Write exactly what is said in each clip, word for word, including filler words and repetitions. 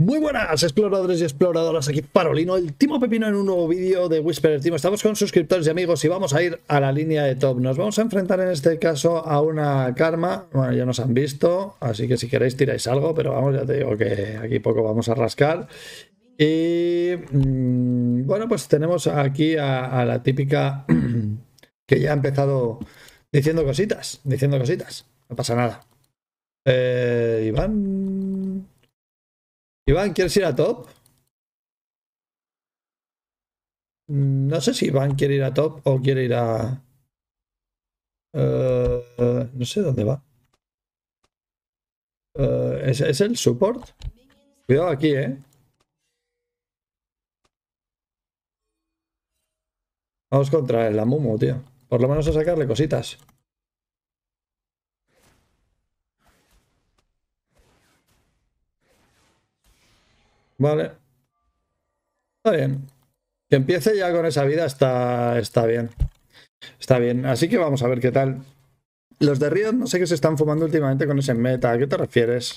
Muy buenas exploradores y exploradoras, aquí Parolino, el Timo Pepino en un nuevo vídeo de Whisperer Team. Estamos con suscriptores y amigos y vamos a ir a la línea de top. Nos vamos a enfrentar en este caso a una Karma. Bueno, ya nos han visto, así que si queréis tiráis algo, pero vamos, ya te digo que aquí poco vamos a rascar. Y mmm, bueno, pues tenemos aquí a, a la típica que ya ha empezado diciendo cositas, diciendo cositas. No pasa nada. Eh, Iván... Iván, ¿quieres ir a top? No sé si Iván quiere ir a top o quiere ir a... Uh, uh, no sé dónde va. Uh, ¿es, ¿Es el support? Cuidado aquí, ¿eh? Vamos contra el Amumu, tío. Por lo menos a sacarle cositas. Vale. Está bien. Que empiece ya con esa vida está, está bien. Está bien. Así que vamos a ver qué tal. Los de Riot no sé qué se están fumando últimamente con ese meta. ¿A qué te refieres?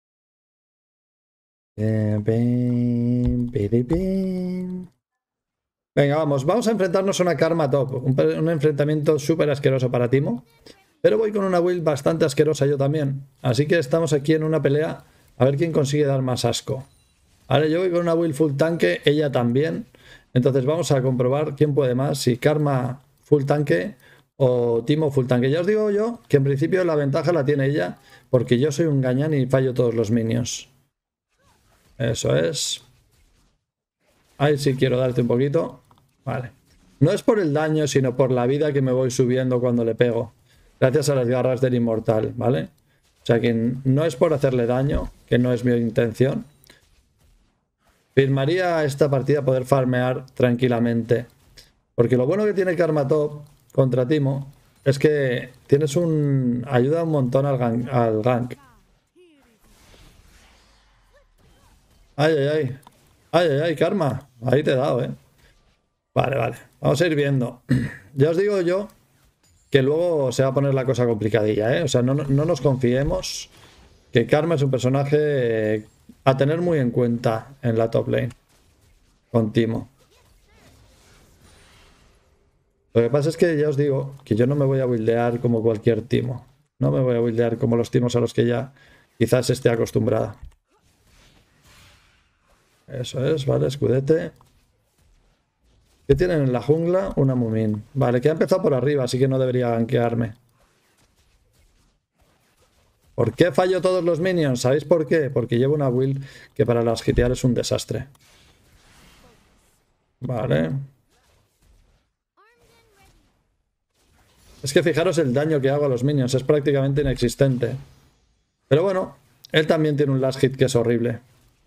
Venga, vamos. Vamos a enfrentarnos a una Karma top. Un, un enfrentamiento súper asqueroso para Timo. Pero voy con una build bastante asquerosa yo también. Así que estamos aquí en una pelea. A ver quién consigue dar más asco. Vale, yo voy con una build full tanque. Ella también. Entonces vamos a comprobar quién puede más. Si Karma full tanque o Timo full tanque. Ya os digo yo que en principio la ventaja la tiene ella. Porque yo soy un gañán y fallo todos los minions. Eso es. Ahí sí quiero darte un poquito. Vale. No es por el daño, sino por la vida que me voy subiendo cuando le pego. Gracias a las garras del inmortal, ¿vale? O sea que no es por hacerle daño, que no es mi intención. Firmaría esta partida poder farmear tranquilamente. Porque lo bueno que tiene Karma top contra Timo es que tienes un... ayuda un montón al gank. Al gank. Ay, ay, ay. Ay, ay, ay, Karma. Ahí te he dado, ¿eh? Vale, vale. Vamos a ir viendo. Ya os digo yo que luego se va a poner la cosa complicadilla, ¿eh? O sea, no, no nos confiemos que Karma es un personaje a tener muy en cuenta en la top lane con Timo. Lo que pasa es que ya os digo que yo no me voy a buildear como cualquier Timo. No me voy a buildear como los Timos a los que ya quizás esté acostumbrada. Eso es, vale, escudete. ¿Qué tienen en la jungla? Una Mumin. Vale, que ha empezado por arriba, así que no debería gankearme. ¿Por qué fallo todos los minions? ¿Sabéis por qué? Porque llevo una build que para las hitear es un desastre. Vale. Es que fijaros el daño que hago a los minions, es prácticamente inexistente. Pero bueno, él también tiene un last hit que es horrible.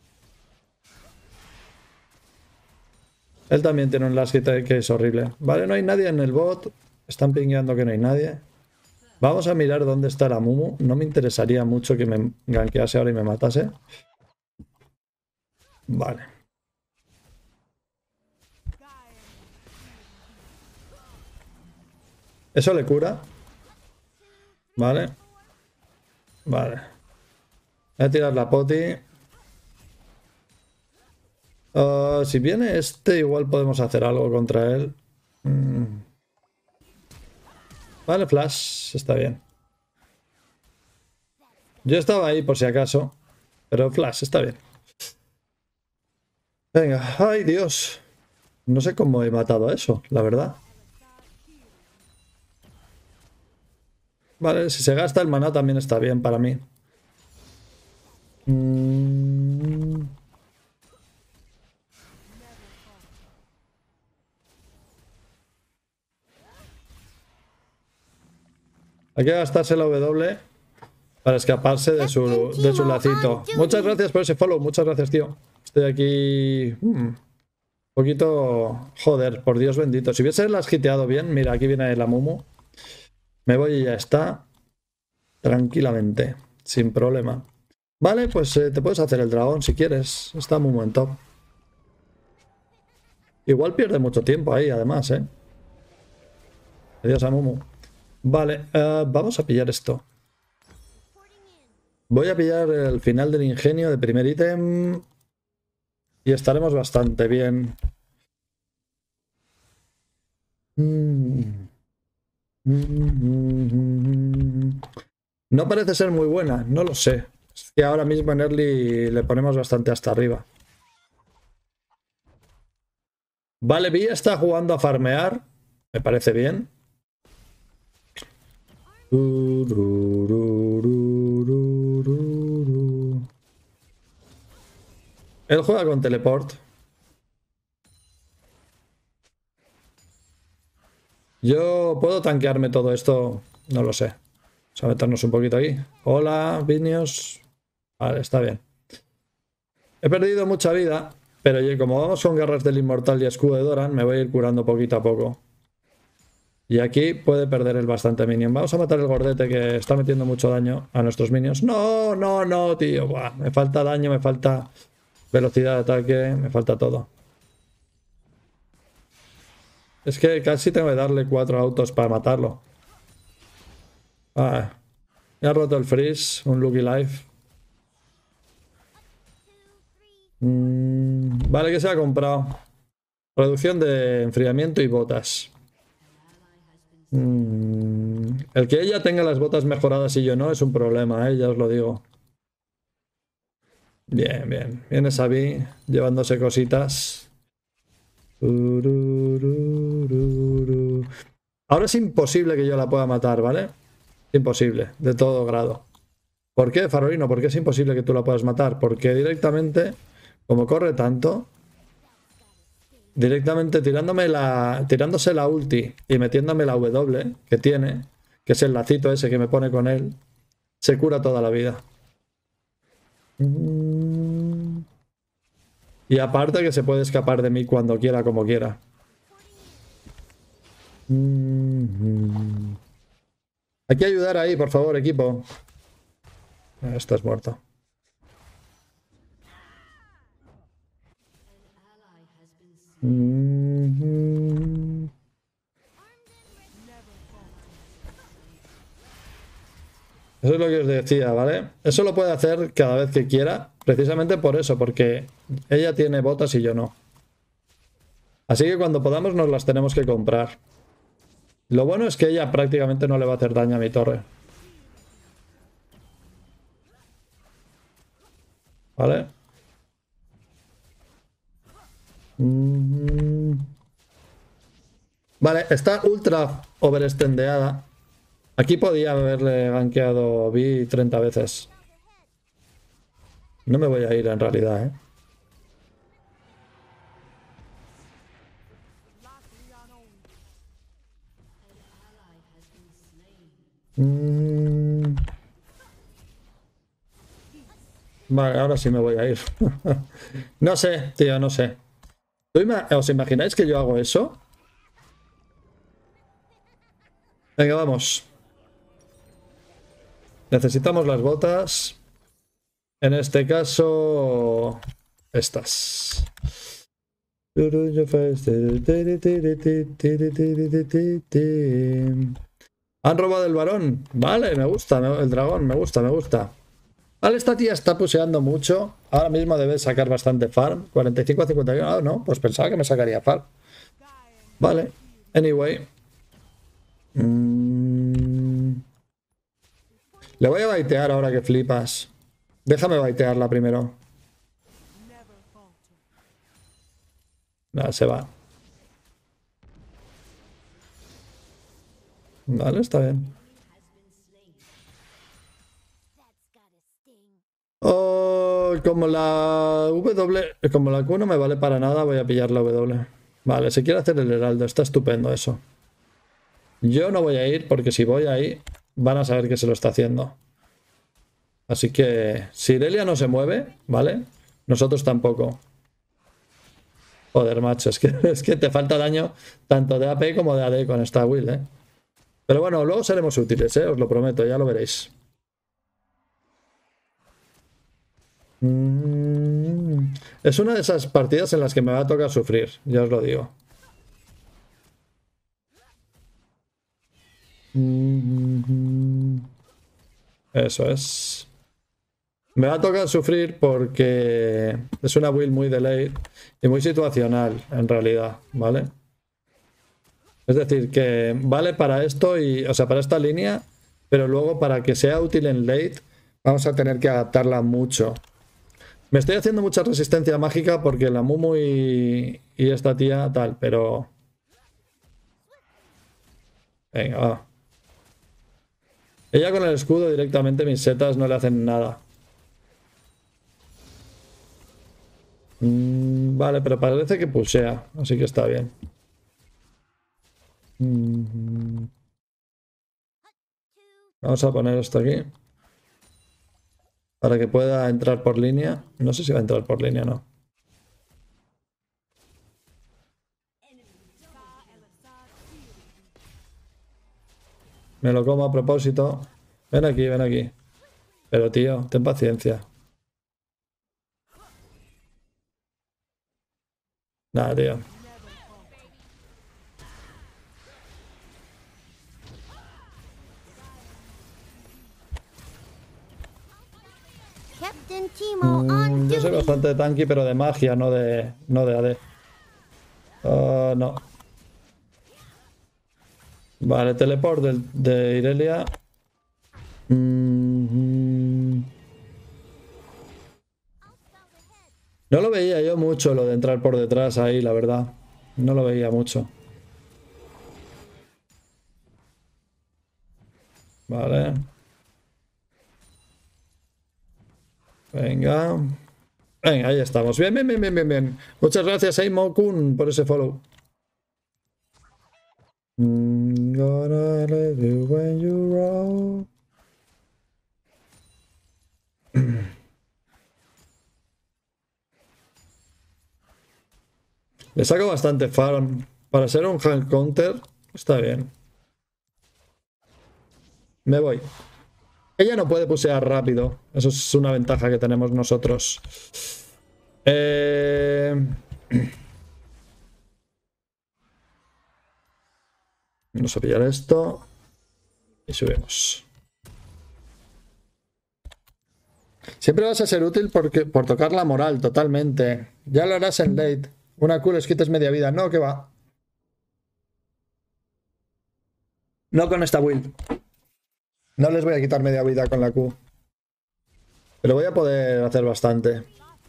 Él también tiene un last hit que es horrible. Vale, no hay nadie en el bot. Están pingueando que no hay nadie. Vamos a mirar dónde está la Mumu. No me interesaría mucho que me gankease ahora y me matase. Vale. Eso le cura. Vale. Vale. Voy a tirar la poti. Uh, si viene este, igual podemos hacer algo contra él. Mm. Vale, flash. Está bien. Yo estaba ahí por si acaso. Pero flash, está bien. Venga. ¡Ay, Dios! No sé cómo he matado a eso, la verdad. Vale, si se gasta el maná también está bien para mí. Mm. Hay que gastarse la W para escaparse de su, de su lacito. Muchas gracias por ese follow. Muchas gracias, tío. Estoy aquí... Hmm, un poquito... Joder, por Dios bendito. Si hubiese las hiteado bien... Mira, aquí viene la Mumu. Me voy y ya está. Tranquilamente. Sin problema. Vale, pues eh, te puedes hacer el dragón si quieres. Está Mumu en top. Igual pierde mucho tiempo ahí, además, ¿eh? Adiós a Mumu. Vale, uh, vamos a pillar esto. Voy a pillar el final del ingenio de primer ítem. y estaremos bastante bien. No parece ser muy buena, no lo sé. Es que ahora mismo en early le ponemos bastante hasta arriba. Vale, Vi está jugando a farmear. Me parece bien. Él juega con teleport. Yo puedo tanquearme todo esto, no lo sé. Vamos a meternos un poquito ahí. Hola, Vinios. Vale, está bien. He perdido mucha vida, pero como vamos con garras del inmortal y escudo de Doran, me voy a ir curando poquito a poco. Y aquí puede perder el bastante minion. Vamos a matar el gordete que está metiendo mucho daño a nuestros minions. No, no, no, tío. Buah, me falta daño, me falta velocidad de ataque, me falta todo. Es que casi tengo que darle cuatro autos para matarlo. Ah, me ha roto el freeze, un Lucky Life. Mm, vale, que se ha comprado. Reducción de enfriamiento y botas. Mm, el que ella tenga las botas mejoradas y yo no es un problema, ¿eh? Ya os lo digo. Bien, bien. Viene Sabi llevándose cositas. Ahora es imposible que yo la pueda matar, ¿vale? Imposible, de todo grado. ¿Por qué, Farolino? ¿Por qué es imposible que tú la puedas matar? Porque directamente, como corre tanto, directamente tirándome la, tirándose la ulti y metiéndome la W que tiene, que es el lacito ese que me pone con él, se cura toda la vida. Y aparte que se puede escapar de mí cuando quiera, como quiera. Hay que ayudar ahí, por favor, equipo. Estás muerto. Eso es lo que os decía, ¿vale? Eso lo puede hacer cada vez que quiera, precisamente por eso, porque ella tiene botas y yo no. Así que cuando podamos nos las tenemos que comprar. Lo bueno es que ella prácticamente no le va a hacer daño a mi torre. ¿Vale? Vale, está ultra overextendeada. Aquí podía haberle gankeado Vi treinta veces. No me voy a ir en realidad, ¿eh? Mm. Vale, ahora sí me voy a ir. No sé, tío, no sé. ¿Os imagináis que yo hago eso? Venga, vamos. Necesitamos las botas. En este caso, estas. Han robado el varón. Vale, me gusta. El dragón, me gusta, me gusta. Vale, esta tía está puseando mucho. Ahora mismo debe sacar bastante farm. cuarenta y cinco a cincuenta y uno. Ah, no, pues pensaba que me sacaría farm. Vale. Anyway. Mm. Le voy a baitear ahora que flipas. Déjame baitearla primero. Nada, se va. Vale, está bien. Oh, como la W, como la Q no me vale para nada, voy a pillar la W. Vale, se quiere hacer el heraldo, está estupendo eso. Yo no voy a ir porque si voy ahí van a saber que se lo está haciendo. Así que si Irelia no se mueve, ¿vale? Nosotros tampoco. Joder, macho, es que, es que te falta daño tanto de A P como de A D con esta build, ¿eh? Pero bueno, luego seremos útiles, ¿eh? Os lo prometo, ya lo veréis. Mm. Es una de esas partidas en las que me va a tocar sufrir, ya os lo digo. Eso es. Me va a tocar sufrir porque es una build muy de late y muy situacional, en realidad, ¿vale? Es decir, que vale para esto, y, o sea, para esta línea, pero luego para que sea útil en late vamos a tener que adaptarla mucho. Me estoy haciendo mucha resistencia mágica porque la Mumu y, y esta tía tal, pero... Venga, va. Ella con el escudo directamente, mis setas no le hacen nada. Mm, vale, pero parece que pulsea, así que está bien. Mm. Vamos a poner esto aquí. Para que pueda entrar por línea. No sé si va a entrar por línea o no. Me lo como a propósito. Ven aquí, ven aquí. Pero tío, ten paciencia. Nada, tío. Mm, yo soy bastante tanky, pero de magia, no de, no de A D. Uh, no. Vale, teleport de, de Irelia. Mm-hmm. No lo veía yo mucho, lo de entrar por detrás ahí, la verdad. No lo veía mucho. Vale. Venga. Venga, ahí estamos. Bien, bien, bien, bien, bien, bien. Muchas gracias, Eimo-kun, por ese follow. Gonna let you when you roll. Le saco bastante farm. Para ser un hand counter, está bien. Me voy. Ella no puede pusear rápido. Eso es una ventaja que tenemos nosotros. Eh... Vamos a pillar esto. Y subimos. Siempre vas a ser útil porque, por tocar la moral, totalmente. Ya lo harás en late. Una Q les quites media vida. No, que va. No con esta build. No les voy a quitar media vida con la Q. Pero voy a poder hacer bastante.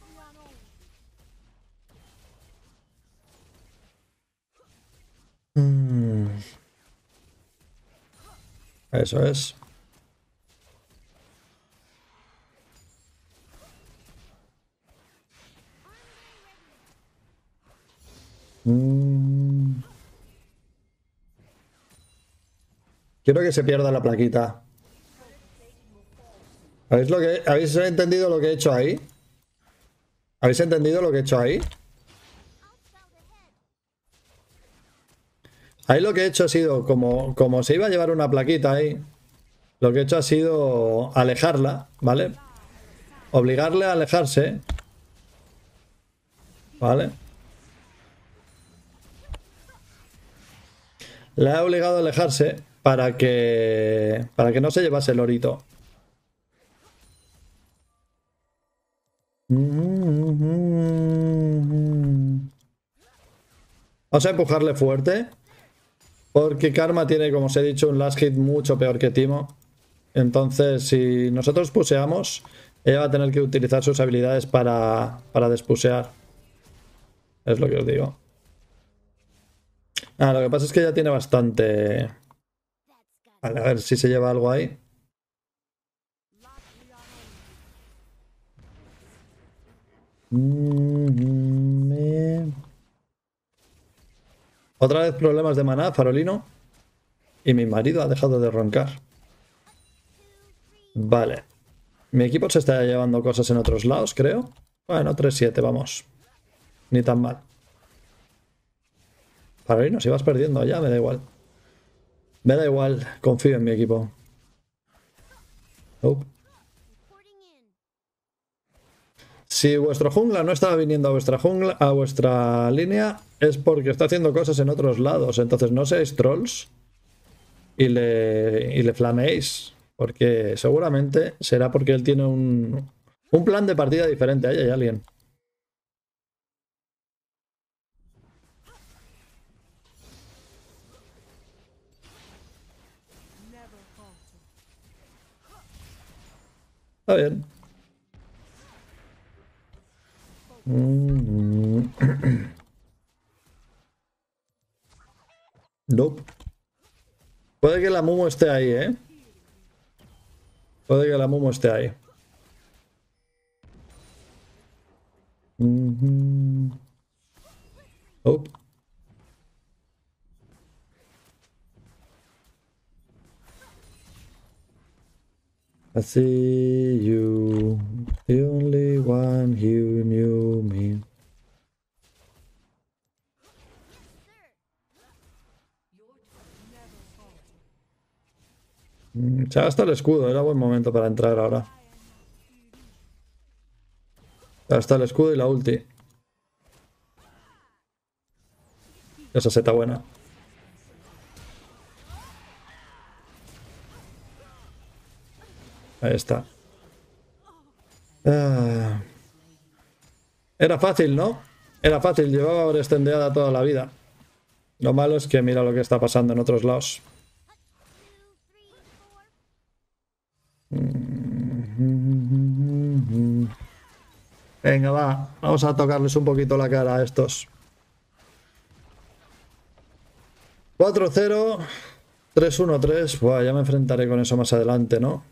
Mm. Eso es. Mm. Quiero que se pierda la plaquita. ¿Habéis, lo que, ¿Habéis entendido lo que he hecho ahí? ¿Habéis entendido lo que he hecho ahí? Ahí lo que he hecho ha sido, como, como se iba a llevar una plaquita ahí, lo que he hecho ha sido alejarla, ¿vale? Obligarle a alejarse. ¿Vale? Le he obligado a alejarse para que, para que no se llevase el orito. Vamos a empujarle fuerte. Porque Karma tiene, como os he dicho, un last hit mucho peor que Teemo. Entonces, si nosotros puseamos, ella va a tener que utilizar sus habilidades para, para despusear. Es lo que os digo. Ah, lo que pasa es que ella tiene bastante... Vale, a ver si se lleva algo ahí. Mm-hmm. Otra vez problemas de maná, Farolino. Y mi marido ha dejado de roncar. Vale. Mi equipo se está llevando cosas en otros lados, creo. Bueno, tres siete, vamos. Ni tan mal. Farolino, si vas perdiendo ya, me da igual. Me da igual, confío en mi equipo. Oh. Si vuestro jungla no estaba viniendo a vuestra jungla, a vuestra línea, es porque está haciendo cosas en otros lados. Entonces no seáis trolls y le, y le flameéis. Porque seguramente será porque él tiene un, Un plan de partida diferente. Ahí hay alguien. Está bien. Mm. Nope. Puede que la Mumu esté ahí, ¿eh? Puede que la Mumu esté ahí. Mm-hmm. Oh. I see you, the only one who knew me. Se ha gastado el escudo, era buen momento para entrar ahora. Se ha gastado el escudo y la ulti. Esa seta buena. Ahí está. Ah. Era fácil, ¿no? Era fácil, llevaba overextendeada toda la vida. Lo malo es que mira lo que está pasando en otros lados. Venga, va. Vamos a tocarles un poquito la cara a estos. cuatro cero. tres uno tres. Buah, ya me enfrentaré con eso más adelante, ¿no?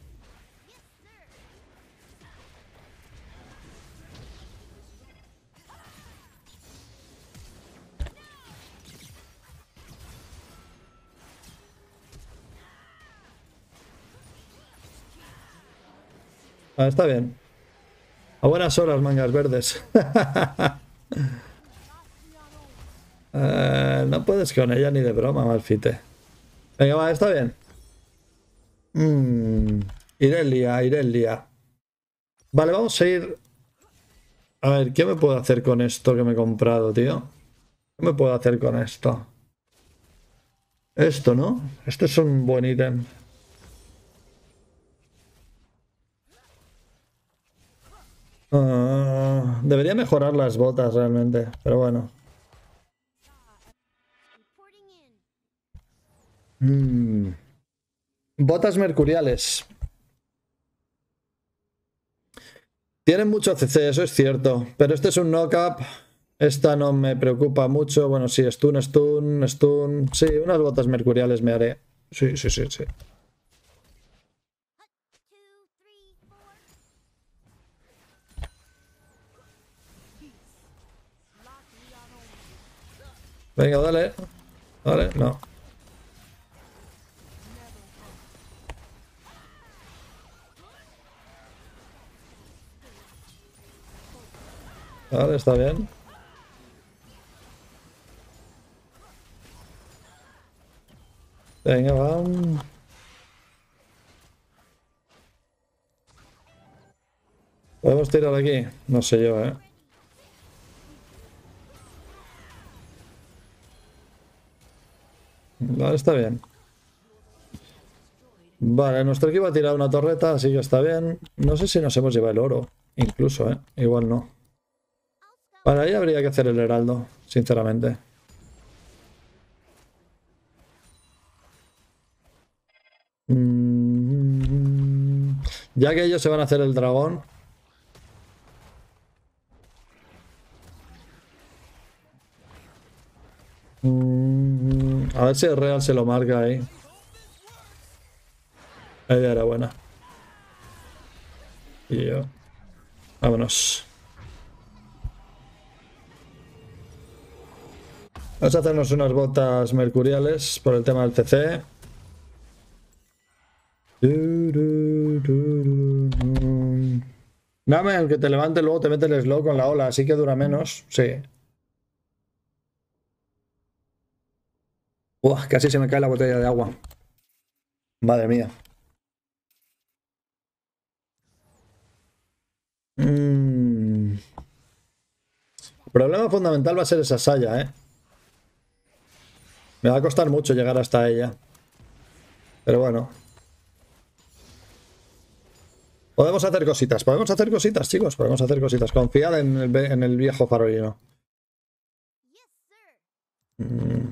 Ah, está bien. A buenas horas, mangas verdes. eh, no puedes con ella ni de broma, Malfite. Venga, va, está bien. Mm, Irelia, Irelia. Vale, vamos a ir... A ver, ¿qué me puedo hacer con esto que me he comprado, tío? ¿Qué me puedo hacer con esto? Esto, ¿no? Este es un buen ítem. Uh, debería mejorar las botas realmente, pero bueno. Mm. Botas mercuriales. Tienen mucho C C, eso es cierto. Pero este es un knock-up. Esta no me preocupa mucho. Bueno, sí, stun, stun, stun. Sí, unas botas mercuriales me haré. Sí, sí, sí, sí. Venga, dale. Dale, no. Vale, está bien. Venga, vamos. ¿Podemos tirar aquí? No sé yo, ¿eh? Vale, está bien. Vale, nuestro equipo ha tirado una torreta, así que está bien. No sé si nos hemos llevado el oro, incluso, ¿eh? Igual no. Vale, ahí habría que hacer el heraldo, sinceramente. Mm, ya que ellos se van a hacer el dragón. Mm, a ver si el real se lo marca ahí. La idea era buena. Y yo. Vámonos. Vamos a hacernos unas botas mercuriales por el tema del C C. Dame, el que te levante luego te mete el slow con la ola, así que dura menos. Sí. Uah, casi se me cae la botella de agua. Madre mía. Mm. El problema fundamental va a ser esa Saya, ¿eh? Me va a costar mucho llegar hasta ella. Pero bueno. Podemos hacer cositas, podemos hacer cositas, chicos. Podemos hacer cositas. Confiad en el, en el viejo farolino. Mm.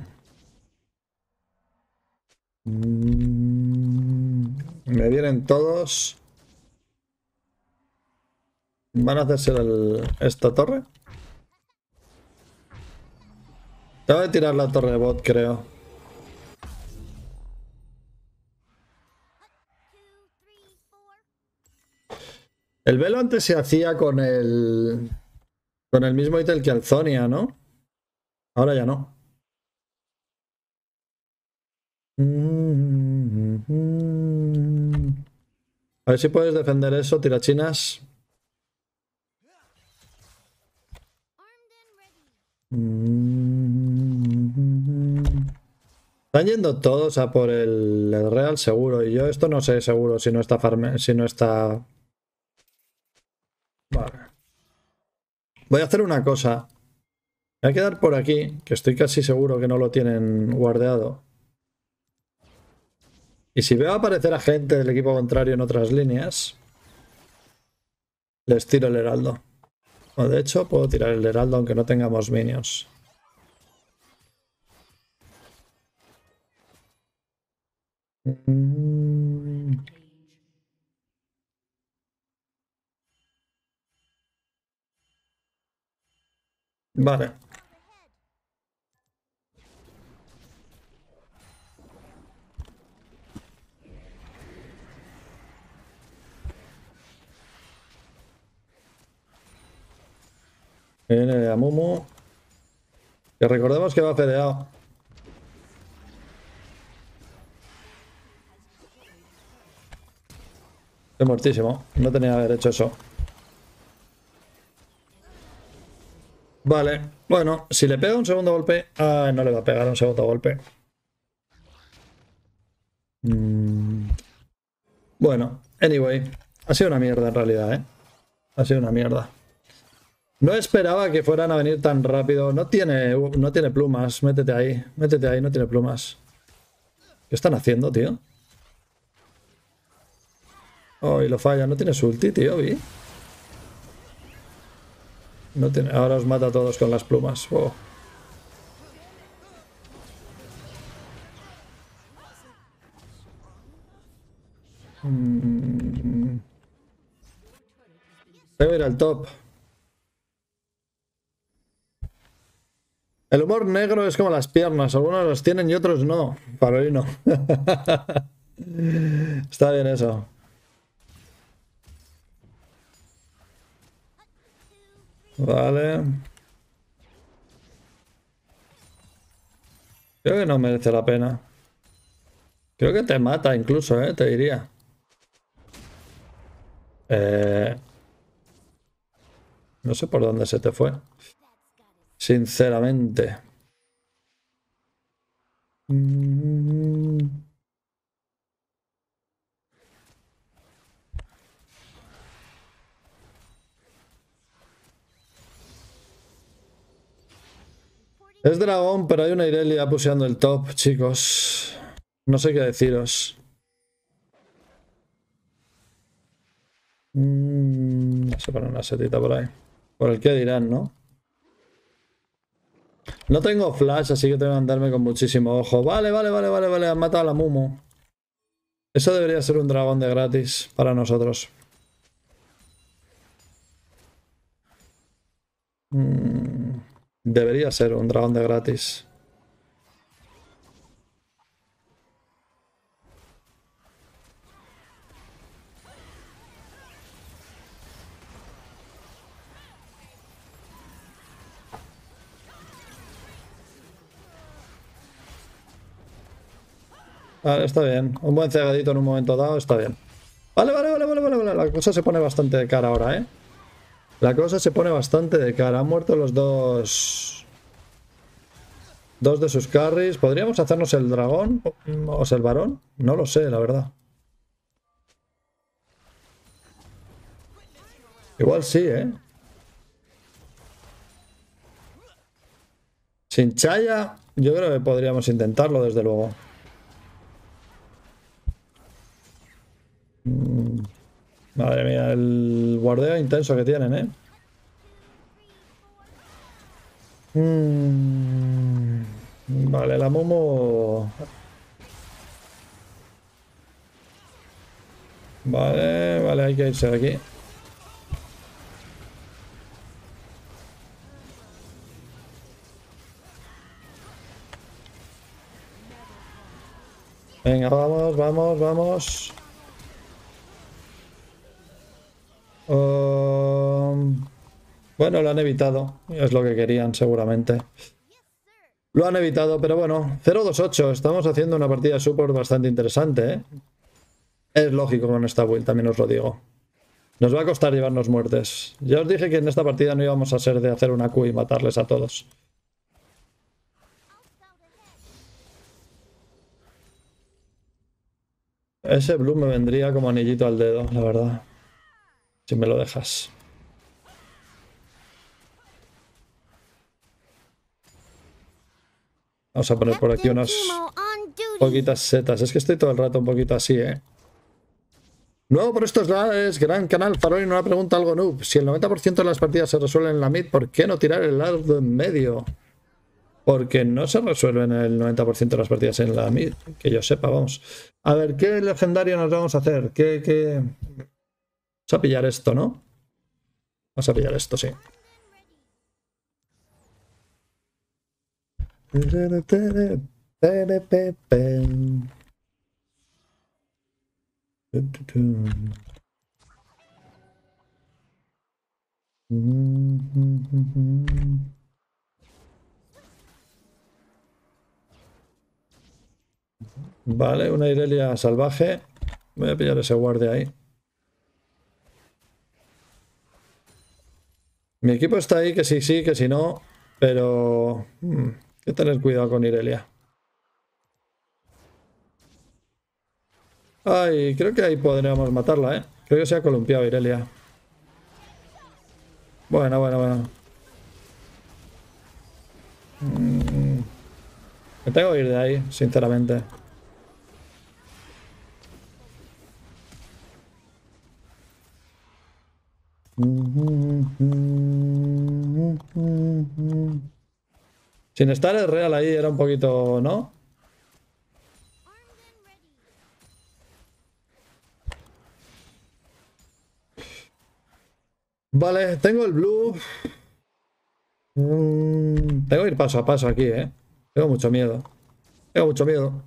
Mm. Me vienen todos. ¿Van a hacerse el, esta torre? Tengo que tirar la torre de bot, creo. El velo antes se hacía con el... Con el mismo ítem que Alzonia, ¿no? Ahora ya no. A ver si puedes defender eso, tirachinas. Están yendo todos a por el, el Real seguro. Y yo esto no sé seguro si no está farme, si no está... Vale. Voy a hacer una cosa. Me voy a quedar por aquí, que estoy casi seguro que no lo tienen guardeado. Y si veo aparecer a gente del equipo contrario en otras líneas, les tiro el heraldo. O de hecho, puedo tirar el heraldo aunque no tengamos minions. Mm. Vale. Viene Amumu. Que recordemos que va fedeado. Estoy muertísimo. No tenía que haber hecho eso. Vale. Bueno, si le pega un segundo golpe... Ah, no le va a pegar un segundo golpe. Mm. Bueno, anyway. Ha sido una mierda en realidad, ¿eh? Ha sido una mierda. No esperaba que fueran a venir tan rápido. No tiene, no tiene plumas. Métete ahí. Métete ahí, no tiene plumas. ¿Qué están haciendo, tío? Oh, y lo falla. No tiene su ulti, tío, vi. No tiene... Ahora os mata a todos con las plumas. Oh. Mm. Debe ir al top. El humor negro es como las piernas. Algunos los tienen y otros no. Farolino. Está bien eso. Vale. Creo que no merece la pena. Creo que te mata incluso, eh, te diría. Eh... No sé por dónde se te fue. Sinceramente. Mm. Es dragón, pero hay una Irelia puseando el top, chicos. No sé qué deciros. Mm. Se pone una setita por ahí. Por el que dirán, ¿no? No tengo flash, así que tengo que andarme con muchísimo ojo. Vale, vale, vale, vale, vale. Han matado a la Mumu. Eso debería ser un dragón de gratis para nosotros. Mm, debería ser un dragón de gratis. Vale, está bien. Un buen cegadito en un momento dado está bien. Vale, vale, vale, vale, vale, vale. La cosa se pone bastante de cara ahora, ¿eh? La cosa se pone bastante de cara. Han muerto los dos... Dos de sus carries. ¿Podríamos hacernos el dragón? ¿O el varón? No lo sé, la verdad. Igual sí, ¿eh? Sin Chaya, yo creo que podríamos intentarlo, desde luego. Mm. Madre mía, guardeo intenso que tienen, ¿eh? Mm, vale, la Momo... Vale, vale, hay que irse de aquí. Venga, vamos, vamos, vamos. Um, bueno, lo han evitado. Es lo que querían, seguramente. Lo han evitado, pero bueno. cero dos ocho. Estamos haciendo una partida de support bastante interesante, ¿eh? Es lógico con esta build, también os lo digo. Nos va a costar llevarnos muertes. Ya os dije que en esta partida no íbamos a ser de hacer una Q y matarles a todos. Ese blue me vendría como anillito al dedo, la verdad. Si me lo dejas. Vamos a poner por aquí unas poquitas setas. Es que estoy todo el rato un poquito así, ¿eh? Nuevo por estos lados, gran canal Farolín, una pregunta algo noob. Si el noventa por ciento de las partidas se resuelven en la mid, ¿por qué no tirar el lado en medio? Porque no se resuelven el noventa por ciento de las partidas en la mid, que yo sepa, vamos. A ver, ¿qué legendario nos vamos a hacer? ¿Qué, qué... Vamos a pillar esto, ¿no? Vamos a pillar esto, sí. Vale, una Irelia salvaje. Voy a pillar ese guardia ahí. Mi equipo está ahí, que sí, sí, que si no. Pero... Hmm, hay que tener cuidado con Irelia. Ay, creo que ahí podríamos matarla, ¿eh? Creo que se ha columpiado Irelia. Bueno, bueno, bueno. Mm, me tengo que ir de ahí, sinceramente. Sin estar el real ahí era un poquito, ¿no? Vale, tengo el blue. Mm, tengo que ir paso a paso aquí, ¿eh? Tengo mucho miedo. Tengo mucho miedo.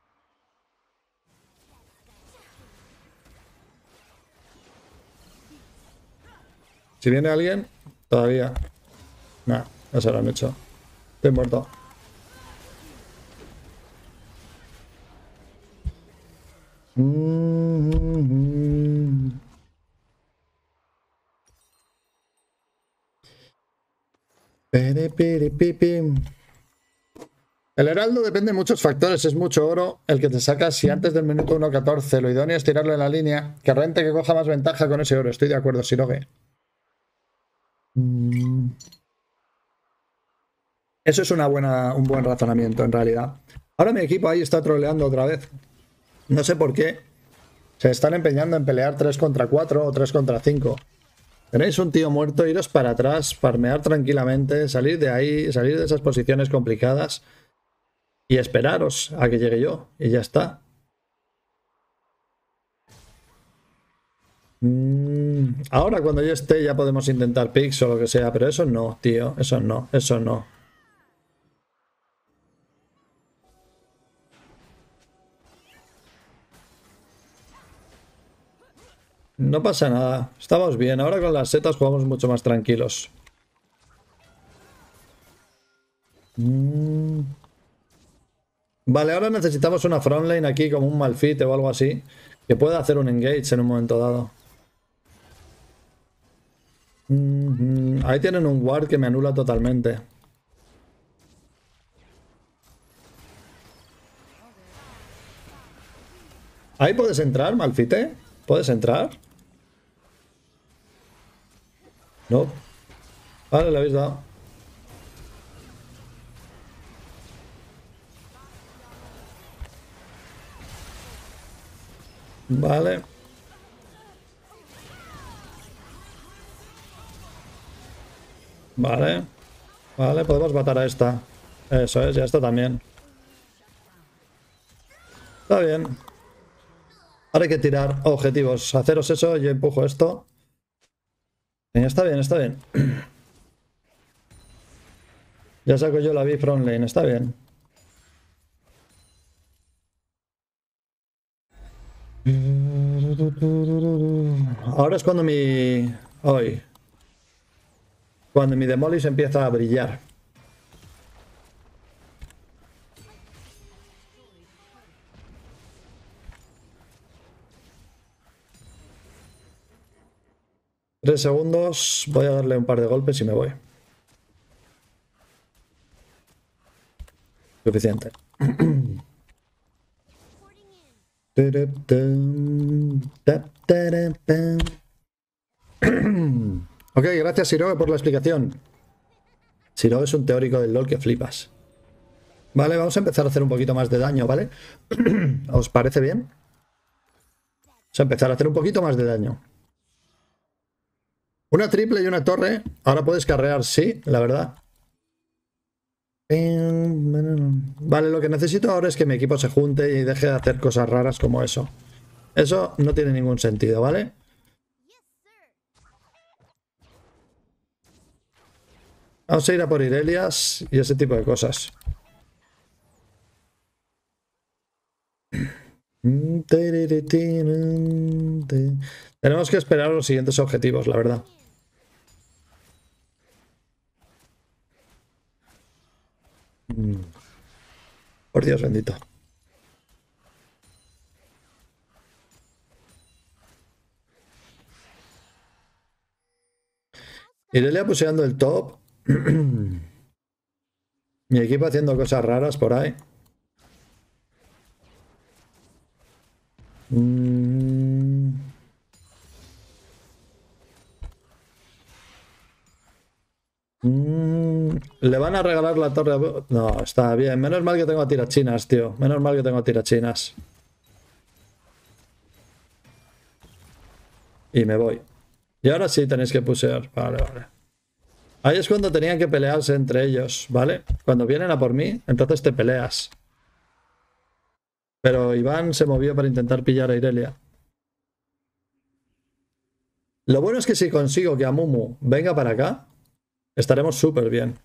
Si viene alguien, todavía. Nah, ya se lo han hecho. Estoy muerto. Mm-hmm. El heraldo depende de muchos factores, es mucho oro el que te sacas si antes del minuto uno catorce lo idóneo es tirarlo en la línea, que rente que coja más ventaja con ese oro, estoy de acuerdo, Sirogue. Mm. Eso es una buena, un buen razonamiento en realidad. Ahora mi equipo ahí está troleando otra vez. No sé por qué. Se están empeñando en pelear tres contra cuatro o tres contra cinco. Tenéis un tío muerto, iros para atrás, farmear tranquilamente, salir de ahí, salir de esas posiciones complicadas y esperaros a que llegue yo. Y ya está. Mm, ahora cuando yo esté ya podemos intentar picks o lo que sea, pero eso no, tío. Eso no, eso no. No pasa nada, estamos bien. Ahora con las setas jugamos mucho más tranquilos. Mm. Vale, ahora necesitamos una frontlane aquí como un Malfite o algo así, que pueda hacer un engage en un momento dado. Mm-hmm. Ahí tienen un ward que me anula totalmente. Ahí puedes entrar, Malfite. ¿Puedes entrar? No. Vale, le habéis dado. Vale. Vale. Vale, podemos matar a esta. Eso es, ya está también. Está bien. Ahora hay que tirar objetivos. Haceros eso, yo empujo esto. Está bien, está bien. Ya saco yo la B front lane, está bien. Ahora es cuando mi... Hoy. Cuando mi Demolish empieza a brillar. Tres segundos. Voy a darle un par de golpes y me voy. Suficiente. Ok, gracias Siroe por la explicación. Siroe es un teórico del LoL que flipas. Vale, vamos a empezar a hacer un poquito más de daño, ¿vale? ¿Os parece bien? Vamos a empezar a hacer un poquito más de daño. Una triple y una torre. Ahora puedes carrear, sí, la verdad. Vale, lo que necesito ahora es que mi equipo se junte y deje de hacer cosas raras como eso. Eso no tiene ningún sentido, ¿vale? Vamos a ir a por Irelias y ese tipo de cosas. Tenemos que esperar a los siguientes objetivos, la verdad. Por Dios bendito. Irelia puseando el top. Mi equipo haciendo cosas raras por ahí. Mm. Mm. Le van a regalar la torre. No, está bien. Menos mal que tengo a tirachinas, tío. Menos mal que tengo a tirachinas. Y me voy. Y ahora sí tenéis que pusear. Vale, vale. Ahí es cuando tenían que pelearse entre ellos, ¿vale? Cuando vienen a por mí, entonces te peleas. Pero Iván se movió para intentar pillar a Irelia. Lo bueno es que si consigo que Amumu venga para acá, estaremos súper bien.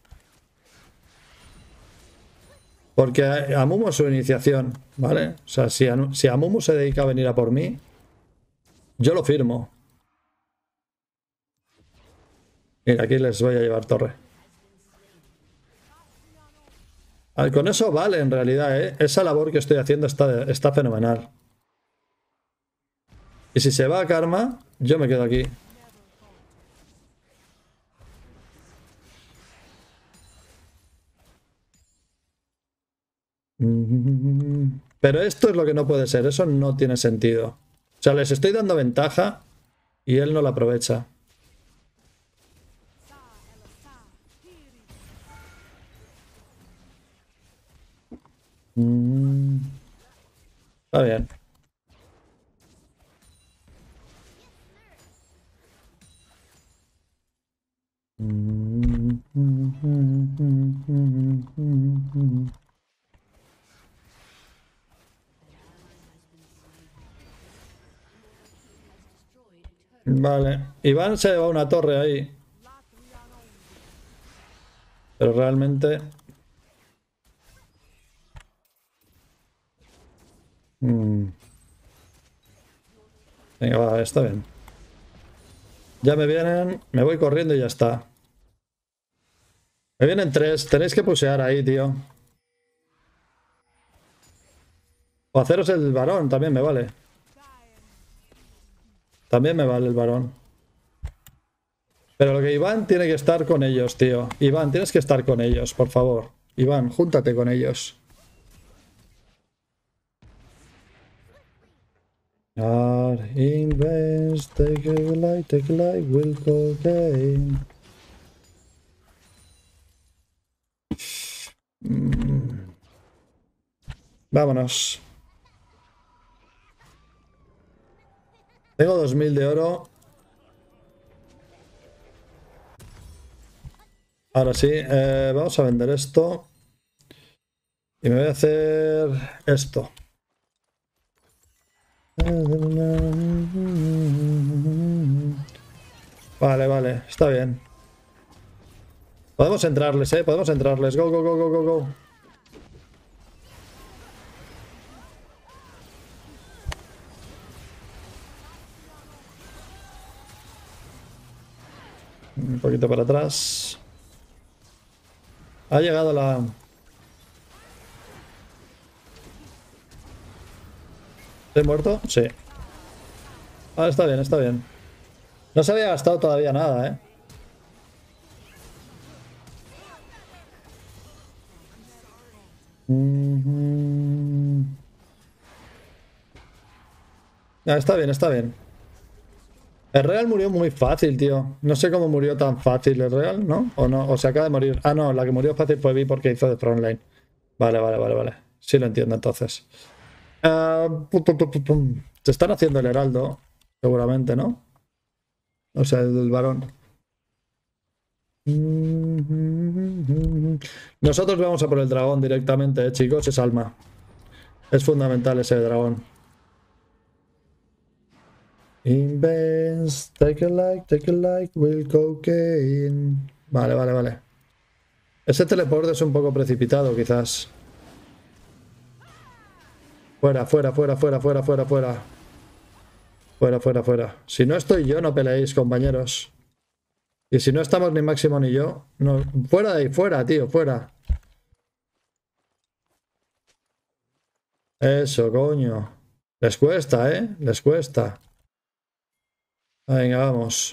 Porque Amumu es su iniciación, ¿vale? O sea, si, si Amumu se dedica a venir a por mí, yo lo firmo. Mira, aquí les voy a llevar torre. Con eso vale, en realidad, ¿eh? Esa labor que estoy haciendo está, está fenomenal. Y si se va a Karma, yo me quedo aquí. Pero esto es lo que no puede ser. Eso no tiene sentido. O sea, les estoy dando ventaja y él no la aprovecha. Está bien. Vale. Iván se va a una torre ahí. Pero realmente... Mm. Venga, va, está bien. Ya me vienen, me voy corriendo y ya está. Me vienen tres, tenéis que pusear ahí, tío. O haceros el varón, también me vale. También me vale el varón. Pero lo que Iván tiene que estar con ellos, tío. Iván, tienes que estar con ellos, por favor. Iván, júntate con ellos. Invest, take a light, take a light, will cocaine. Mm. Vámonos. Tengo dos mil de oro. Ahora sí, eh, vamos a vender esto. Y me voy a hacer esto. Vale, vale, está bien. Podemos entrarles, eh, podemos entrarles. Go, go, go, go, go, go. Un poquito para atrás. Ha llegado la... ¿Estoy muerto? Sí. Ah, está bien, está bien. No se había gastado todavía nada, ¿eh? Mm-hmm. Ah, está bien, está bien. El Real murió muy fácil, tío. No sé cómo murió tan fácil el Real, ¿no? O no, o se acaba de morir. Ah, no, la que murió fácil fue Vi porque hizo de frontline. Vale, vale, vale, vale. Sí lo entiendo entonces. Uh, pum, pum, pum, pum. Se están haciendo el heraldo, seguramente, ¿no? O sea, el del varón. Nosotros vamos a por el dragón directamente, eh, chicos. Es alma. Es fundamental ese dragón. Invents, take a like, take a like, will cocaine. Vale, vale, vale. Ese teleporte es un poco precipitado, quizás. Fuera, fuera, fuera, fuera, fuera, fuera, fuera. Fuera, fuera, fuera. Si no estoy yo, no peleéis, compañeros. Y si no estamos ni Máximo ni yo, no. Fuera de ahí, fuera, tío, fuera. Eso, coño. Les cuesta, ¿eh? Les cuesta. Venga, vamos.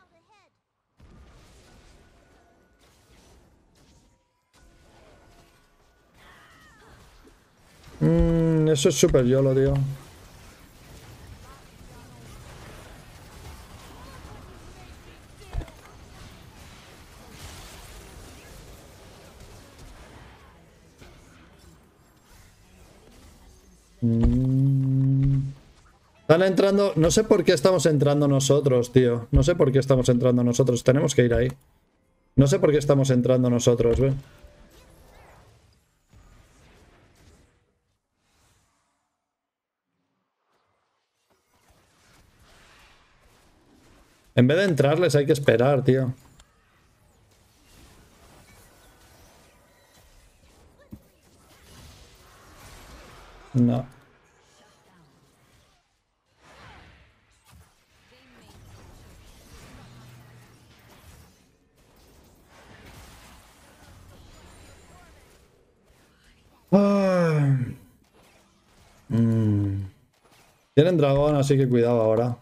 Mm, eso es súper yolo, tío. Mm. Están entrando... No sé por qué estamos entrando nosotros, tío. No sé por qué estamos entrando nosotros. Tenemos que ir ahí. No sé por qué estamos entrando nosotros, ¿ve? En vez de entrarles hay que esperar, tío. No. Ah. Mm. Tienen dragón, así que cuidado ahora.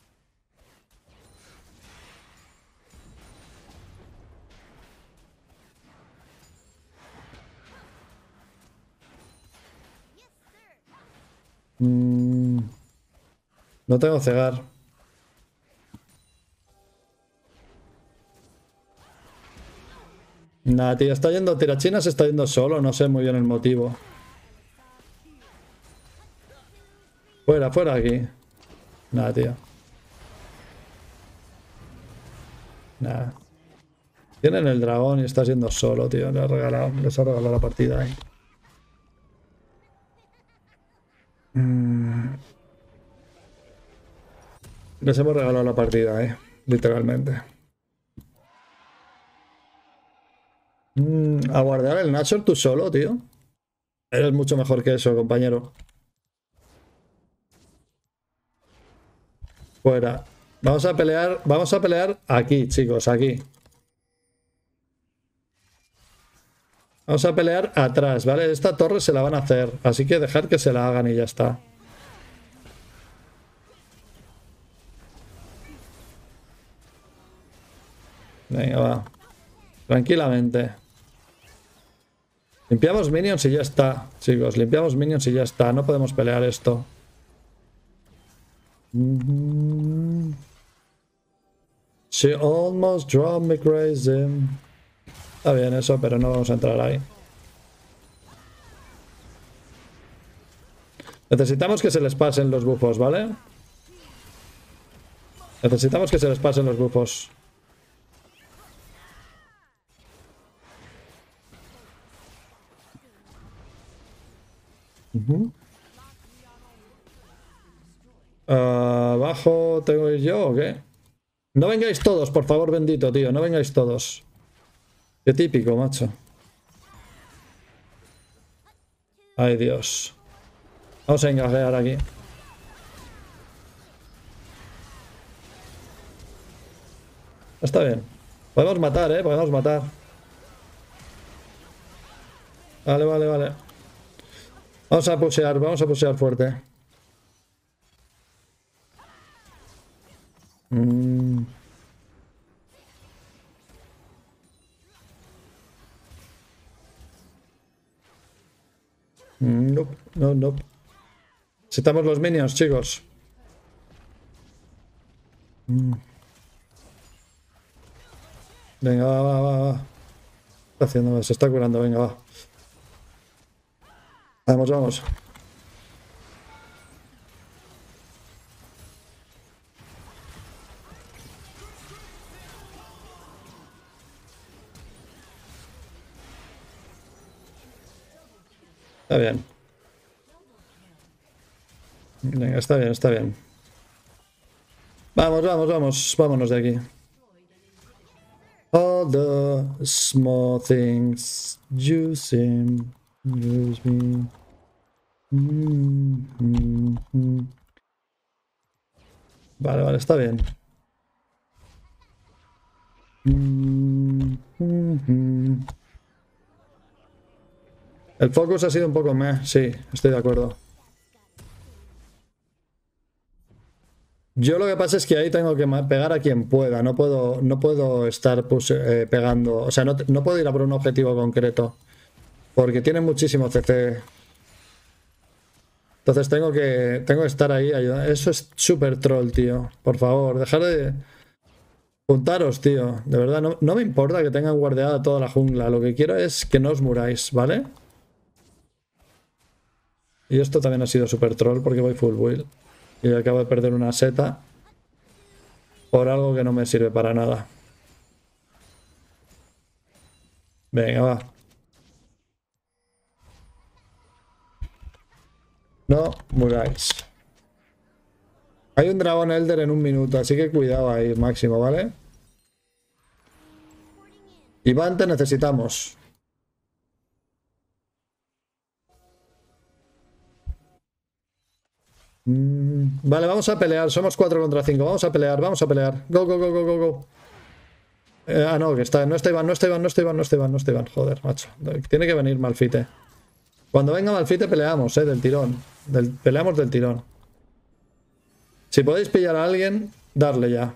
Mm. No tengo cegar. Nah, tío, está yendo Tirachina, se está yendo solo, no sé muy bien el motivo. Fuera, fuera aquí. Nada, tío. Nada. Tienen el dragón y está yendo solo, tío. Les ha regalado, les ha regalado la partida ahí. Mm. Les hemos regalado la partida, eh. Literalmente. Mm, a guardar el Nashor tú solo, tío. Eres mucho mejor que eso, compañero. Fuera. Vamos a pelear. Vamos a pelear aquí, chicos, aquí. Vamos a pelear atrás, ¿vale? Esta torre se la van a hacer. Así que dejar que se la hagan y ya está. Venga, va. Tranquilamente. Limpiamos minions y ya está, chicos. Limpiamos minions y ya está. No podemos pelear esto. She almost drove me crazy. Está bien eso, pero no vamos a entrar ahí. Necesitamos que se les pasen los bufos, ¿vale? Necesitamos que se les pasen los bufos. Uh-huh. Uh, ¿Abajo tengo que ir yo o qué? No vengáis todos, por favor, bendito, tío. No vengáis todos. Qué típico, macho. Ay, Dios. Vamos a engajear aquí. Está bien. Podemos matar, eh. Podemos matar. Vale, vale, vale. Vamos a pushear, vamos a pushear fuerte. Mm. No, no, no. Necesitamos los minions, chicos. Mm. Venga, va, va, va, va. Está haciendo, se está curando, venga, va. Vamos, vamos. Está bien. Venga, está bien, está bien. Vamos, vamos, vamos. Vámonos de aquí. All the small things you seem use me. Mm -hmm. -hmm. Vale, vale, está bien. Mm -hmm. El focus ha sido un poco meh, sí, estoy de acuerdo. Yo lo que pasa es que ahí tengo que pegar a quien pueda, no puedo, no puedo estar pues, eh, pegando, o sea, no, no puedo ir a por un objetivo concreto, porque tiene muchísimo C C. Entonces tengo que, tengo que estar ahí ayudando. Eso es súper troll, tío. Por favor, dejar de juntaros, tío. De verdad, no, no me importa que tengan guardeada toda la jungla, lo que quiero es que no os muráis, ¿vale? Y esto también ha sido súper troll porque voy full build. Y acabo de perder una seta por algo que no me sirve para nada. Venga, va. No muráis. Hay un dragón elder en un minuto, así que cuidado ahí, máximo, ¿vale? Iván, te necesitamos. Mm, vale, vamos a pelear. Somos cuatro contra cinco. Vamos a pelear, vamos a pelear. Go, go, go, go, go, go. Eh, ah, no, que está. No está Iván, no está Iván, no está Iván, no está Iván, no está Iván. Joder, macho. Tiene que venir Malfite. Cuando venga Malfite peleamos, eh, del tirón. Del, peleamos del tirón. Si podéis pillar a alguien, darle ya.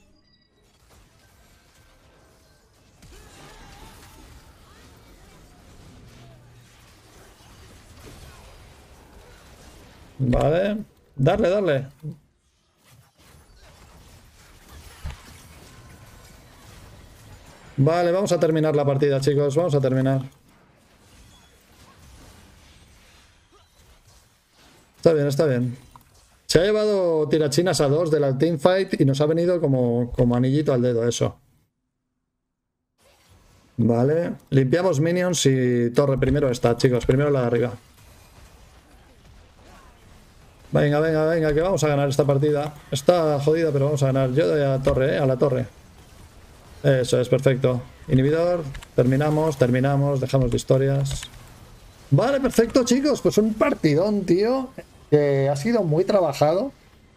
Vale. Darle, darle. Vale, vamos a terminar la partida, chicos. Vamos a terminar. Está bien, está bien. Se ha llevado tirachinas a dos de la teamfight y nos ha venido como, como anillito al dedo eso. Vale. Limpiamos minions y torre. Primero está, chicos. Primero la de arriba. Venga, venga, venga, que vamos a ganar esta partida. Está jodida, pero vamos a ganar. Yo doy a la torre, ¿eh? A la torre. Eso es, perfecto. Inhibidor. Terminamos, terminamos. Dejamos de historias. Vale, perfecto, chicos. Pues un partidón, tío. Que ha sido muy trabajado.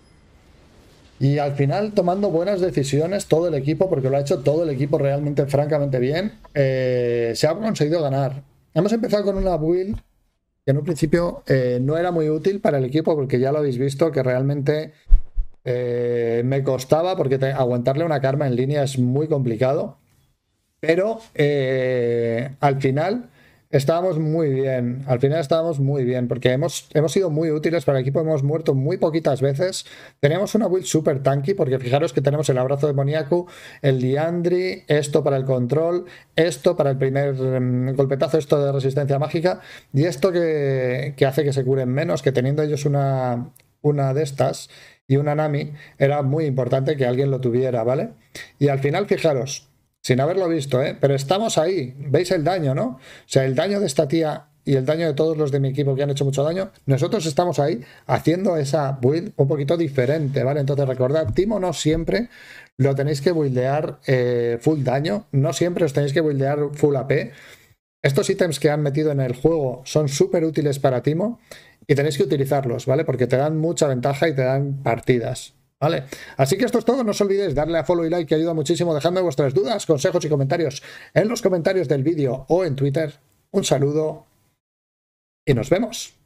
Y al final tomando buenas decisiones todo el equipo, porque lo ha hecho todo el equipo realmente, francamente bien. Eh, se ha conseguido ganar. Hemos empezado con una build que en un principio eh, no era muy útil para el equipo, porque ya lo habéis visto que realmente eh, me costaba, porque te, aguantarle una karma en línea es muy complicado. Pero eh, al final estábamos muy bien, al final estábamos muy bien, porque hemos, hemos sido muy útiles para el equipo, hemos muerto muy poquitas veces. Teníamos una build super tanky, porque fijaros que tenemos el abrazo demoníaco, el Liandry, esto para el control, esto para el primer um, golpetazo, esto de resistencia mágica, y esto que, que hace que se curen menos, que teniendo ellos una, una de estas y una Nami, era muy importante que alguien lo tuviera, ¿vale? Y al final, fijaros, sin haberlo visto, ¿eh? Pero estamos ahí. ¿Veis el daño, no? O sea, el daño de esta tía y el daño de todos los de mi equipo que han hecho mucho daño, nosotros estamos ahí haciendo esa build un poquito diferente, ¿vale? Entonces recordad, Timo no siempre lo tenéis que buildear eh, full daño, no siempre os tenéis que buildear full A P. Estos ítems que han metido en el juego son súper útiles para Timo y tenéis que utilizarlos, ¿vale? Porque te dan mucha ventaja y te dan partidas, ¿vale? Así que esto es todo, no os olvidéis darle a follow y like que ayuda muchísimo, dejadme vuestras dudas, consejos y comentarios en los comentarios del vídeo o en Twitter. Un saludo y nos vemos.